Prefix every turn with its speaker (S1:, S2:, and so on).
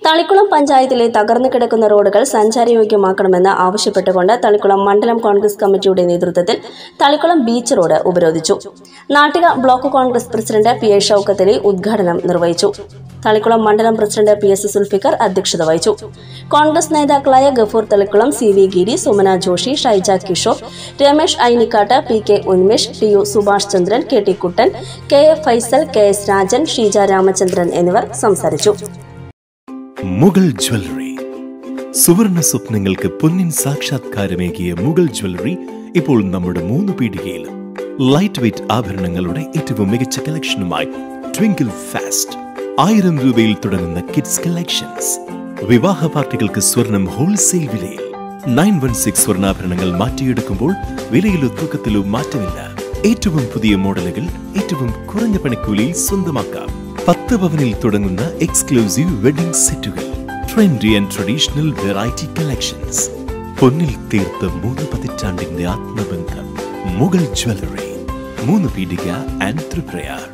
S1: തളിക്കുളം പഞ്ചായത്തിലെ തകർന്നു കിടക്കുന്ന റോഡുകൾ സഞ്ചാരയോഗ്യമാക്കണമെന്ന് ആവശ്യപ്പെട്ടുകൊണ്ട് തളിക്കുളം മണ്ഡലം കോൺഗ്രസ് കമ്മിറ്റിയുടെ നേതൃത്വത്തിൽ തളിക്കുളം ബീച്ച് റോഡ് ഉപരോധിച്ചു. Nattika block Congress president P. Shoukath Ali ഉദ്ഘാടനം നിർവഹിച്ചു. തളിക്കുളം മണ്ഡലം പ്രസിഡന്റ് പി. എസ്. സുൽഫിക്കർ അധ്യക്ഷത വഹിച്ചു. കോൺഗ്രസ് നേതാക്കളായ Gafoor Thalikkulam, C. V. Giri, Sumana Joshi, Shaija Kishore, Ramesh Ainikkatt, P. K. Unmesh, T. U. Subhash Chandran, K. T. Kuttan, K. A. Faisal, K. S. Rajan, Sheeja Ramachandran എന്നിവർ സംസാരിച്ചു.
S2: മുഗൾ ജ്വല്ലറി സുവർണ സ്വപ്നങ്ങൾക്ക് പൊന്നിൻ സാക്ഷാത്കാരമേകിയ മുഗൾ ജ്വല്ലറി ഇപ്പോൾ നമ്മുടെ 3 പീടികയിലും ലൈറ്റ് വെയ്റ്റ് ആഭരണങ്ങളുടെ ഏറ്റവും മികച്ച കളക്ഷനുമായി ട്വിങ്കിൾ ഫാസ്റ്റ് 1000 രൂപയിൽ തുടങ്ങുന്ന കിഡ്സ് കളക്ഷൻസ്. വിവാഹ പാർട്ടികൾക്ക് സ്വർണം ഹോൾസെയിൽ വിലയിൽ 916 സ്വർണ്ണാഭരണങ്ങൾ മാറ്റിയെടുക്കുമ്പോൾ വിലയിലോ തൂക്കത്തിലോ മാറ്റമില്ല. ഏറ്റവും പുതിയ മോഡലുകൾ ഏറ്റവും കുറഞ്ഞ പണിക്കൂലിയിൽ സ്വന്തമാക്കാം. 10 പവനിൽ തുടങ്ങുന്ന എക്സ്ക്ലൂസീവ് വെഡിംഗ് സെറ്റുകൾ, trendy and traditional variety collections. പൊന്നിൽ തീർത്ത 3 പതിറ്റാണ്ടിന്റെ ആത്മബന്ധം. മുഗൾ ജ്വല്ലറി, 3 പീടിക ആൻഡ് ത്രിപ്രയാർ.